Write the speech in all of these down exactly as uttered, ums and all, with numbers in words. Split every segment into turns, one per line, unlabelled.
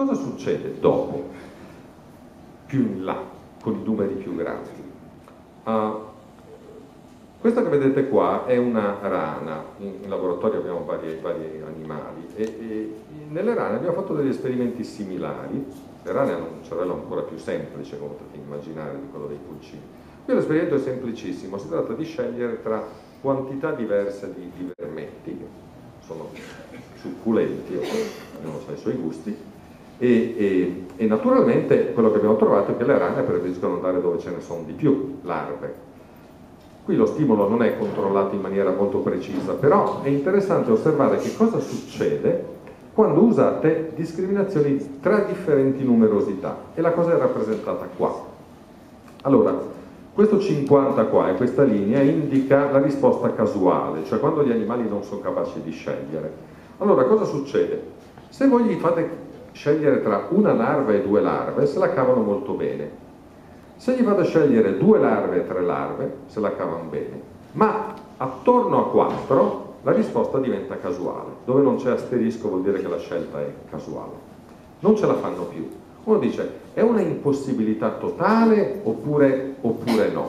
Cosa succede dopo, più in là, con i numeri più grandi? Uh, questa che vedete qua è una rana. In, in laboratorio abbiamo vari, vari animali e, e nelle rane abbiamo fatto degli esperimenti similari. Le rane hanno un cervello ancora più semplice, come potete immaginare, di quello dei pulcini. Qui l'esperimento è semplicissimo, si tratta di scegliere tra quantità diverse di, di vermetti, che sono succulenti, ognuno sa i suoi gusti, e, e, e naturalmente quello che abbiamo trovato è che le rane preferiscono andare dove ce ne sono di più, larve. Qui lo stimolo non è controllato in maniera molto precisa, però è interessante osservare che cosa succede quando usate discriminazioni tra differenti numerosità, e la cosa è rappresentata qua. Allora, questo cinquanta qua e questa linea indica la risposta casuale, cioè quando gli animali non sono capaci di scegliere. Allora, cosa succede? Se voi gli fate scegliere tra una larva e due larve, se la cavano molto bene. Se gli fate scegliere due larve e tre larve, se la cavano bene. Ma attorno a quattro la risposta diventa casuale. Dove non c'è asterisco vuol dire che la scelta è casuale. Non ce la fanno più. Uno dice, è una impossibilità totale oppure, oppure no?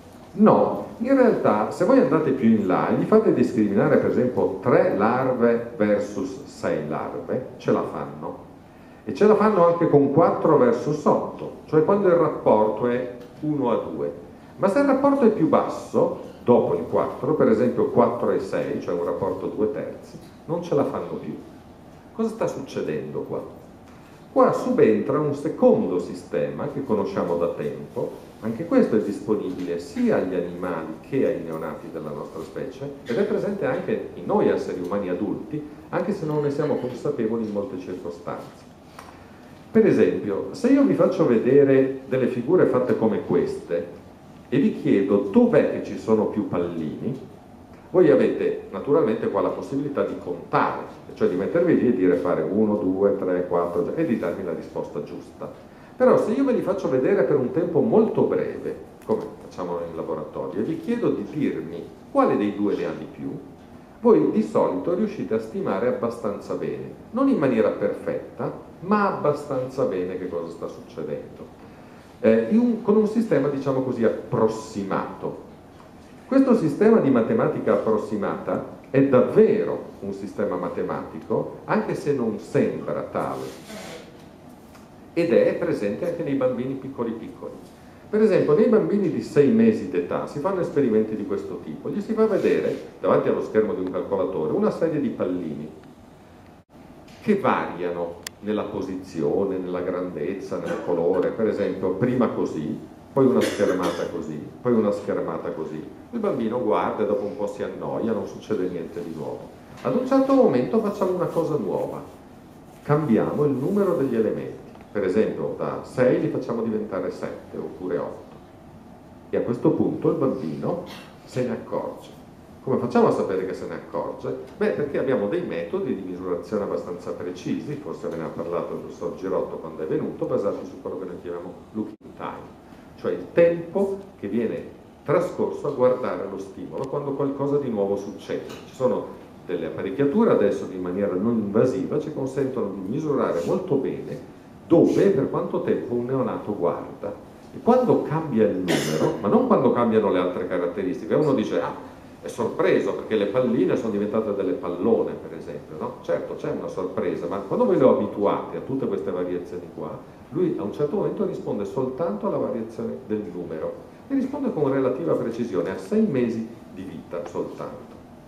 No, in realtà se voi andate più in là e gli fate discriminare per esempio tre larve versus sei larve, ce la fanno. E ce la fanno anche con quattro versus otto, cioè quando il rapporto è uno a due. Ma se il rapporto è più basso, dopo il quattro, per esempio quattro e sei, cioè un rapporto due terzi, non ce la fanno più. Cosa sta succedendo qua? Qua subentra un secondo sistema che conosciamo da tempo, anche questo è disponibile sia agli animali che ai neonati della nostra specie, ed è presente anche in noi esseri umani adulti, anche se non ne siamo consapevoli in molte circostanze. Per esempio, se io vi faccio vedere delle figure fatte come queste e vi chiedo dov'è che ci sono più pallini, voi avete naturalmente qua la possibilità di contare, cioè di mettervi lì e dire fare uno, due, tre, quattro e di darmi la risposta giusta. Però se io ve li faccio vedere per un tempo molto breve, come facciamo in laboratorio, e vi chiedo di dirmi quale dei due ne ha di più, voi di solito riuscite a stimare abbastanza bene, non in maniera perfetta, ma abbastanza bene che cosa sta succedendo, eh, in un, con un sistema, diciamo così, approssimato. Questo sistema di matematica approssimata è davvero un sistema matematico, anche se non sembra tale, ed è presente anche nei bambini piccoli piccoli. Per esempio, nei bambini di sei mesi d'età si fanno esperimenti di questo tipo, gli si fa vedere, davanti allo schermo di un calcolatore, una serie di pallini che variano nella posizione, nella grandezza, nel colore, per esempio prima così, poi una schermata così, poi una schermata così. Il bambino guarda e dopo un po' si annoia, non succede niente di nuovo. Ad un certo momento facciamo una cosa nuova, cambiamo il numero degli elementi. Per esempio da sei li facciamo diventare sette oppure otto. E a questo punto il bambino se ne accorge. Come facciamo a sapere che se ne accorge? Beh, perché abbiamo dei metodi di misurazione abbastanza precisi, forse ve ne ha parlato il professor Girotto quando è venuto, basati su quello che noi chiamiamo looking time, cioè il tempo che viene trascorso a guardare lo stimolo quando qualcosa di nuovo succede. Ci sono delle apparecchiature adesso che in maniera non invasiva ci consentono di misurare molto bene dove e per quanto tempo un neonato guarda. E quando cambia il numero, ma non quando cambiano le altre caratteristiche, uno dice ah, è sorpreso perché le palline sono diventate delle pallone, per esempio, no? Certo, c'è una sorpresa, ma quando voi lo abituate a tutte queste variazioni qua, lui a un certo momento risponde soltanto alla variazione del numero e risponde con relativa precisione, a sei mesi di vita soltanto.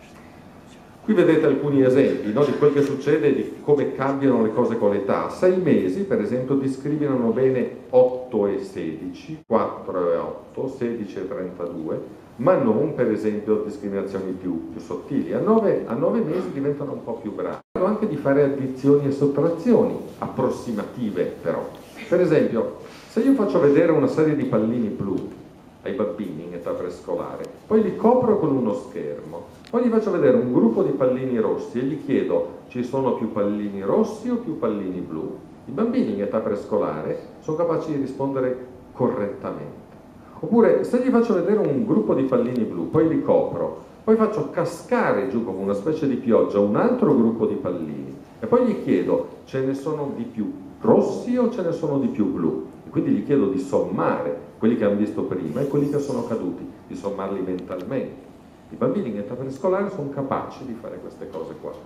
Qui vedete alcuni esempi, no, di quel che succede e di come cambiano le cose con l'età. A sei mesi, per esempio, discriminano bene otto e sedici, quattro e otto, sedici e trentadue, ma non, per esempio, discriminazioni più, più sottili. A nove, a nove mesi diventano un po' più bravi. Anche di fare addizioni e sottrazioni, approssimative però. Per esempio, se io faccio vedere una serie di pallini blu ai bambini in età prescolare, poi li copro con uno schermo, poi gli faccio vedere un gruppo di pallini rossi e gli chiedo ci sono più pallini rossi o più pallini blu, i bambini in età prescolare sono capaci di rispondere correttamente. Oppure se gli faccio vedere un gruppo di pallini blu, poi li copro, poi faccio cascare giù come una specie di pioggia un altro gruppo di pallini e poi gli chiedo ce ne sono di più rossi o ce ne sono di più blu? E quindi gli chiedo di sommare quelli che hanno visto prima e quelli che sono caduti, di sommarli mentalmente. I bambini in età prescolare sono capaci di fare queste cose qua.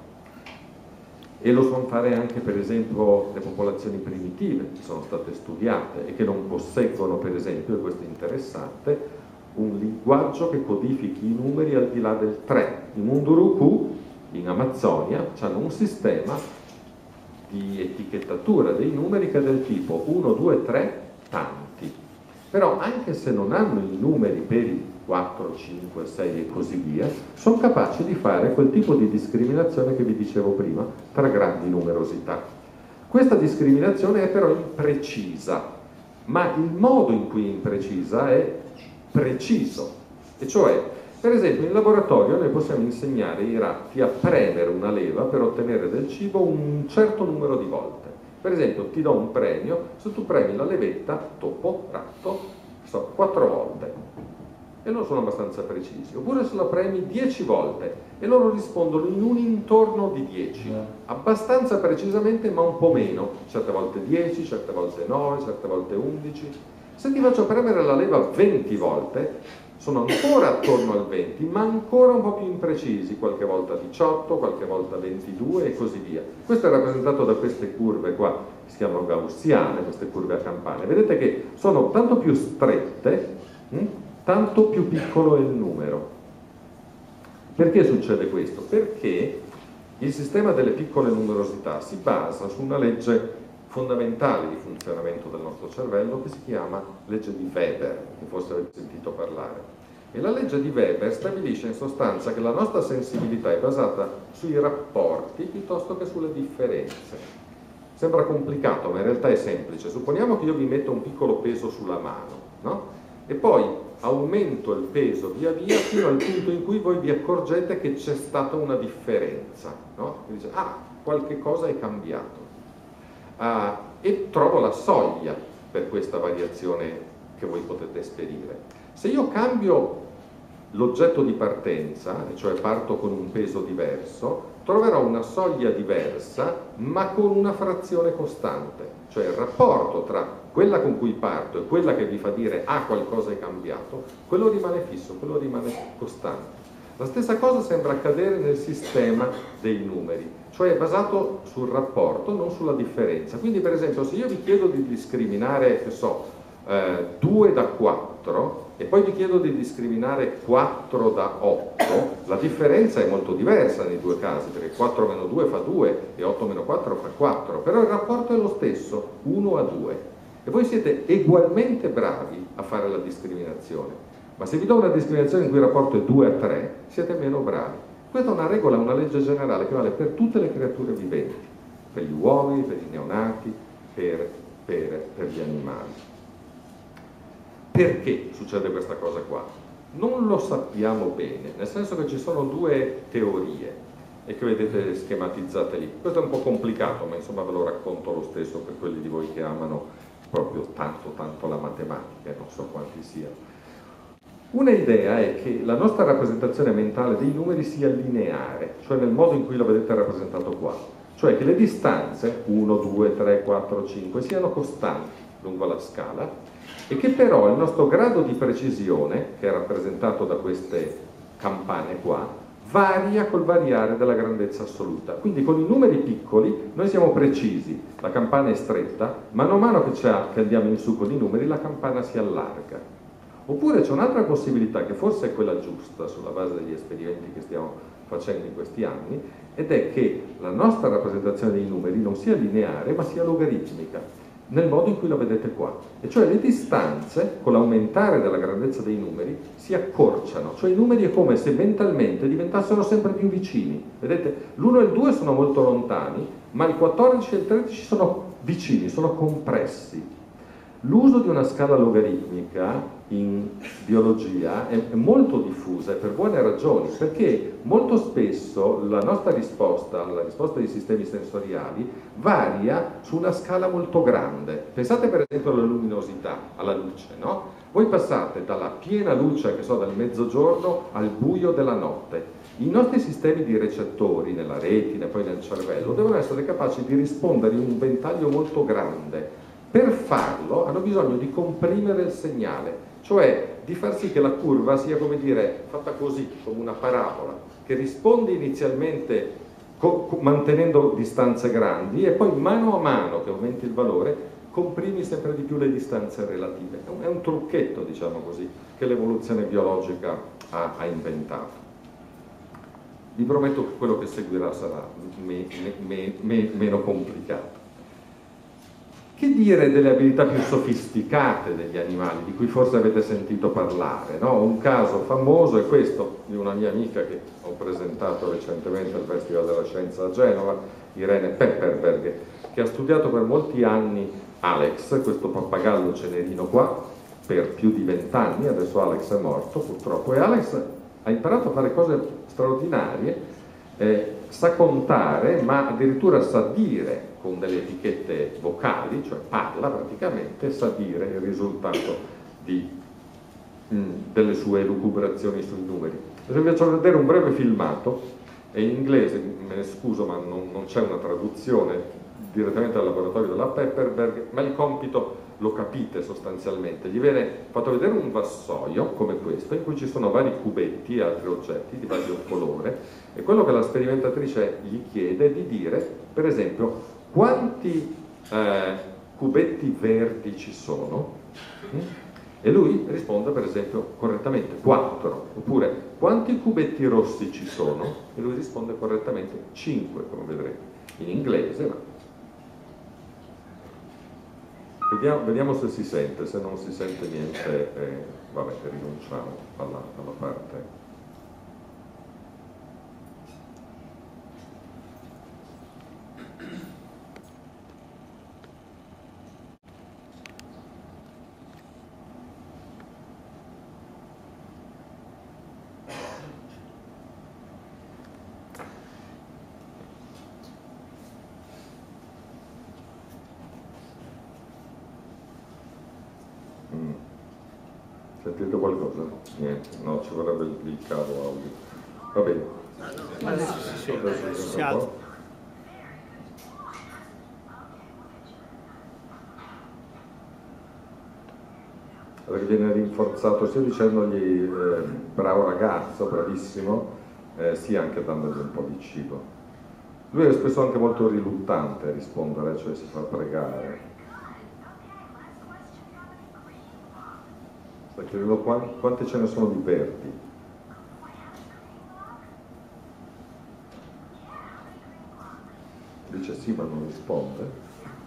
E lo sanno fare anche, per esempio, le popolazioni primitive che sono state studiate e che non posseggono, per esempio, e questo è interessante, un linguaggio che codifichi i numeri al di là del tre. I Munduruku in Amazzonia hanno un sistema di etichettatura dei numeri che è del tipo uno, due, tre, tanti. Però anche se non hanno i numeri per i quattro, cinque, sei e così via, sono capaci di fare quel tipo di discriminazione che vi dicevo prima tra grandi numerosità. Questa discriminazione è però imprecisa, ma il modo in cui è imprecisa è preciso, e cioè, per esempio, in laboratorio noi possiamo insegnare ai ratti a premere una leva per ottenere del cibo un certo numero di volte. Per esempio, ti do un premio se tu premi la levetta, topo, ratto, so, quattro volte. E loro sono abbastanza precisi. Oppure se la premi dieci volte e loro rispondono in un intorno di dieci. Abbastanza precisamente, ma un po' meno. Certe volte dieci, certe volte nove, certe volte undici. Se ti faccio premere la leva venti volte, sono ancora attorno al venti, ma ancora un po' più imprecisi, qualche volta diciotto, qualche volta ventidue e così via. Questo è rappresentato da queste curve qua, che si chiamano gaussiane, queste curve a campane. Vedete che sono tanto più strette, hm? tanto più piccolo è il numero. Perché succede questo? Perché il sistema delle piccole numerosità si basa su una legge fondamentale di funzionamento del nostro cervello che si chiama legge di Weber, che forse avete sentito parlare. E la legge di Weber stabilisce in sostanza che la nostra sensibilità è basata sui rapporti piuttosto che sulle differenze. Sembra complicato, ma in realtà è semplice. Supponiamo che io vi metto un piccolo peso sulla mano, no? E poi aumento il peso via via fino al punto in cui voi vi accorgete che c'è stata una differenza, no? E dice, ah, qualche cosa è cambiato. Uh, e trovo la soglia per questa variazione che voi potete esperire. Se io cambio l'oggetto di partenza, cioè parto con un peso diverso, troverò una soglia diversa ma con una frazione costante, cioè il rapporto tra quella con cui parto e quella che vi fa dire ah, qualcosa è cambiato, quello rimane fisso, quello rimane costante. La stessa cosa sembra accadere nel sistema dei numeri, cioè è basato sul rapporto, non sulla differenza. Quindi, per esempio, se io vi chiedo di discriminare, che so, eh, due da quattro e poi vi chiedo di discriminare quattro da otto, la differenza è molto diversa nei due casi, perché quattro meno due fa due e otto meno quattro fa quattro, però il rapporto è lo stesso, uno a due. E voi siete ugualmente bravi a fare la discriminazione. Ma se vi do una discriminazione in cui il rapporto è due a tre, siete meno bravi. Questa è una regola, una legge generale che vale per tutte le creature viventi, per gli uomini, per i neonati, per, per, per gli animali. Perché succede questa cosa qua? Non lo sappiamo bene, nel senso che ci sono due teorie e che vedete schematizzate lì. Questo è un po' complicato, ma insomma ve lo racconto lo stesso per quelli di voi che amano proprio tanto tanto la matematica, non so quanti siano. Una idea è che la nostra rappresentazione mentale dei numeri sia lineare, cioè nel modo in cui lo vedete rappresentato qua, cioè che le distanze uno, due, tre, quattro, cinque siano costanti lungo la scala e che però il nostro grado di precisione, che è rappresentato da queste campane qua, varia col variare della grandezza assoluta. Quindi con i numeri piccoli noi siamo precisi, la campana è stretta, mano a mano che, che andiamo in su con i numeri la campana si allarga. Oppure c'è un'altra possibilità, che forse è quella giusta sulla base degli esperimenti che stiamo facendo in questi anni, ed è che la nostra rappresentazione dei numeri non sia lineare ma sia logaritmica, nel modo in cui la vedete qua. E cioè le distanze, con l'aumentare della grandezza dei numeri, si accorciano, cioè i numeri è come se mentalmente diventassero sempre più vicini. Vedete, l'uno e il due sono molto lontani, ma il quattordici e il tredici sono vicini, sono compressi. L'uso di una scala logaritmica in biologia è molto diffusa e per buone ragioni, perché molto spesso la nostra risposta, la risposta dei sistemi sensoriali, varia su una scala molto grande. Pensate per esempio alla luminosità, alla luce, no? Voi passate dalla piena luce, che so, del mezzogiorno al buio della notte. I nostri sistemi di recettori nella retina e poi nel cervello devono essere capaci di rispondere in un ventaglio molto grande. Per farlo hanno bisogno di comprimere il segnale, cioè di far sì che la curva sia, come dire, fatta così, come una parabola, che risponde inizialmente mantenendo distanze grandi e poi mano a mano che aumenti il valore comprimi sempre di più le distanze relative. È un, è un trucchetto, diciamo così, che l'evoluzione biologica ha, ha inventato. Vi prometto che quello che seguirà sarà me, me, me, meno complicato. Che dire delle abilità più sofisticate degli animali, di cui forse avete sentito parlare, no? Un caso famoso è questo di una mia amica che ho presentato recentemente al Festival della Scienza a Genova, Irene Pepperberg, che ha studiato per molti anni Alex, questo pappagallo cenerino qua, per più di vent'anni. Adesso Alex è morto purtroppo, e Alex ha imparato a fare cose straordinarie, eh, sa contare, ma addirittura sa dire con delle etichette vocali, cioè parla praticamente, sa dire il risultato di, mh, delle sue elucubrazioni sui numeri. Adesso vi faccio vedere un breve filmato, è in inglese, me ne scuso ma non, non c'è una traduzione direttamente dal laboratorio della Pepperberg, ma il compito lo capite sostanzialmente. Gli viene fatto vedere un vassoio come questo, in cui ci sono vari cubetti e altri oggetti di vario colore, e quello che la sperimentatrice gli chiede è di dire, per esempio, quanti eh, cubetti verdi ci sono? E lui risponde, per esempio, correttamente quattro, oppure quanti cubetti rossi ci sono? E lui risponde correttamente cinque, come vedrete, in inglese, ma Vediamo, vediamo se si sente. Se non si sente niente, eh, vabbè, rinunciamo alla, alla parte. Sentite qualcosa? Niente, no, ci vorrebbe il, il cavo audio. Va bene.
Adesso si sente. Si alza.
Allora, viene rinforzato sia dicendogli eh, bravo ragazzo, bravissimo, eh, sia anche dandogli un po' di cibo. Lui è spesso anche molto riluttante a rispondere, cioè si fa pregare. Sta chiedendo quante ce ne sono di verdi. Dice sì, ma non risponde.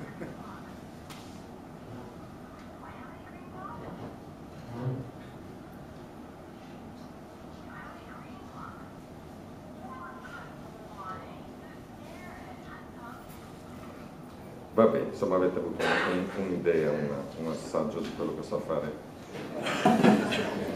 Vabbè, insomma avete avuto un'idea, un, un assaggio di quello che sa fare.